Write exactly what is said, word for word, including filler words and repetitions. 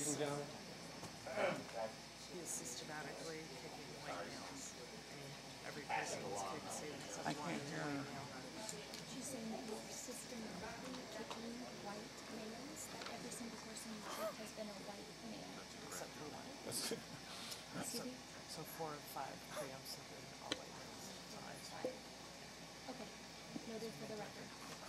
ladies and gentlemen. He is systematically kicking white males. And every person is kicked students of I white can't, white uh, male. She's saying that you're systematically kicking white males, that every single person you kick has been a white male. Except for one. Excuse me? So four of five preempts have been all white males. So I Okay. Noted for the record.